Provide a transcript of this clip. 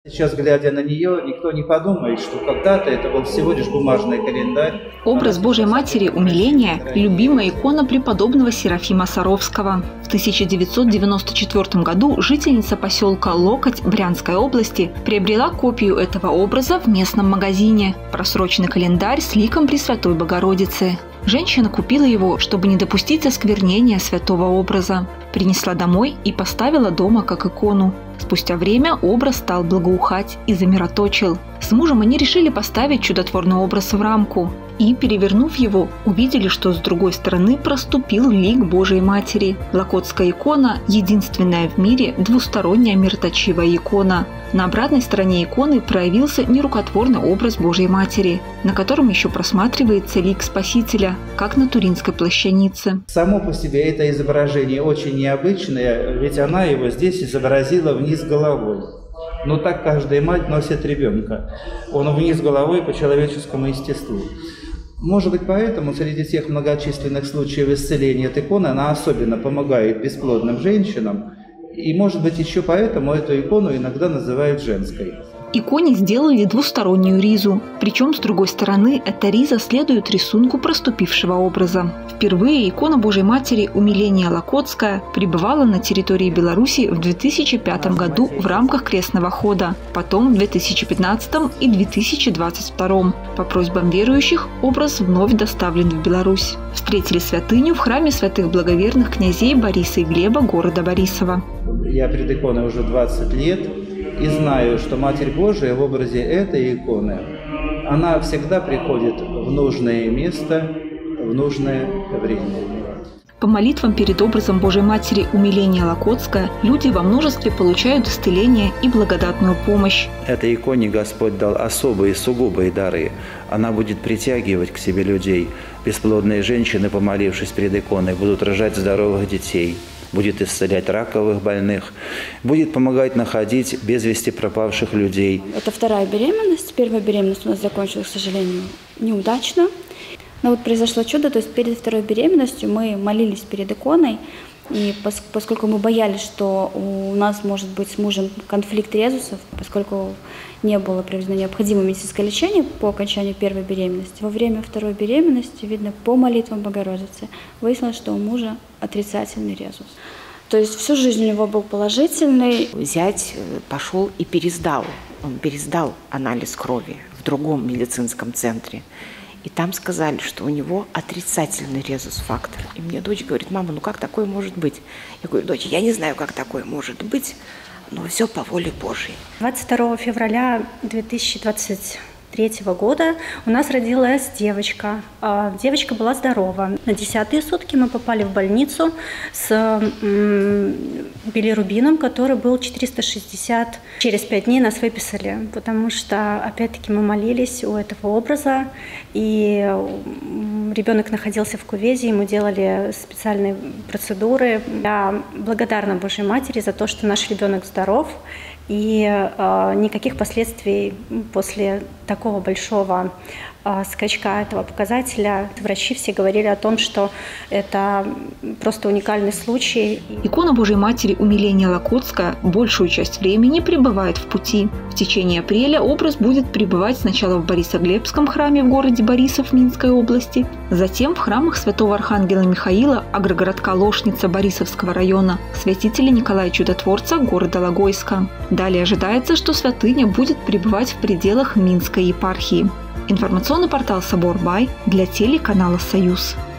Сейчас, глядя на нее, никто не подумает, что когда-то это был всего лишь бумажный календарь. Образ Божьей Матери Умиления – любимая икона преподобного Серафима Саровского. В 1994 году жительница поселка Локоть Брянской области приобрела копию этого образа в местном магазине – просроченный календарь с ликом Пресвятой Богородицы. Женщина купила его, чтобы не допустить осквернения святого образа. Принесла домой и поставила дома как икону. Спустя время образ стал благоухать и замироточил. С мужем они решили поставить чудотворный образ в рамку. И, перевернув его, увидели, что с другой стороны проступил лик Божией Матери. Локотская икона – единственная в мире двусторонняя мироточивая икона. На обратной стороне иконы проявился нерукотворный образ Божьей Матери, на котором еще просматривается лик Спасителя, как на Туринской плащанице. Само по себе это изображение очень необычное, ведь она его здесь изобразила вниз головой. Но так каждая мать носит ребенка. Он вниз головой по человеческому естеству. Может быть, поэтому среди тех многочисленных случаев исцеления от иконы она особенно помогает бесплодным женщинам. И, может быть, еще поэтому эту икону иногда называют женской. Иконе сделали двустороннюю ризу, причем с другой стороны эта риза следует рисунку проступившего образа. Впервые икона Божьей Матери Умиления Локотская пребывала на территории Беларуси в 2005 году в рамках крестного хода, потом в 2015 и 2022. По просьбам верующих образ вновь доставлен в Беларусь. Встретили святыню в храме святых благоверных князей Бориса и Глеба города Борисова. Я перед иконой уже 20 лет. И знаю, что Матерь Божия в образе этой иконы, она всегда приходит в нужное место, в нужное время. По молитвам перед образом Божьей Матери Умиления Локотская люди во множестве получают исцеление и благодатную помощь. Этой иконе Господь дал особые, сугубые дары. Она будет притягивать к себе людей. Бесплодные женщины, помолившись перед иконой, будут рожать здоровых детей. Будет исцелять раковых больных, будет помогать находить без вести пропавших людей. Это вторая беременность. Первая беременность у нас закончилась, к сожалению, неудачно. Но вот произошло чудо, то есть перед второй беременностью мы молились перед иконой, и поскольку мы боялись, что у нас может быть с мужем конфликт резусов, поскольку не было проведено необходимое медицинское лечение по окончанию первой беременности, во время второй беременности, видно, по молитвам Богородицы, выяснилось, что у мужа отрицательный резус. То есть всю жизнь у него был положительный. Зять пошел и пересдал. Он пересдал анализ крови в другом медицинском центре. И там сказали, что у него отрицательный резус-фактор. И мне дочь говорит: мама, ну как такое может быть? Я говорю: дочь, я не знаю, как такое может быть, но все по воле Божьей. 22 февраля 2023 года у нас родилась девочка. Девочка была здорова. На 10-е сутки мы попали в больницу с билирубином, который был 460. Через 5 дней нас выписали, потому что, опять-таки, мы молились у этого образа, и ребенок находился в кувезе, и мы делали специальные процедуры. Я благодарна Божьей Матери за то, что наш ребенок здоров, и никаких последствий после такого большого скачка этого показателя. Врачи все говорили о том, что это просто уникальный случай. Икона Божьей Матери Умиления Локотская большую часть времени пребывает в пути. В течение апреля образ будет пребывать сначала в Борисоглебском храме в городе Борисов Минской области, затем в храмах святого архангела Михаила агрогородка Лошница Борисовского района, святителя Николая Чудотворца города Логойска. Далее ожидается, что святыня будет пребывать в пределах Минской епархии. Информационный портал Собор Бай для телеканала «Союз».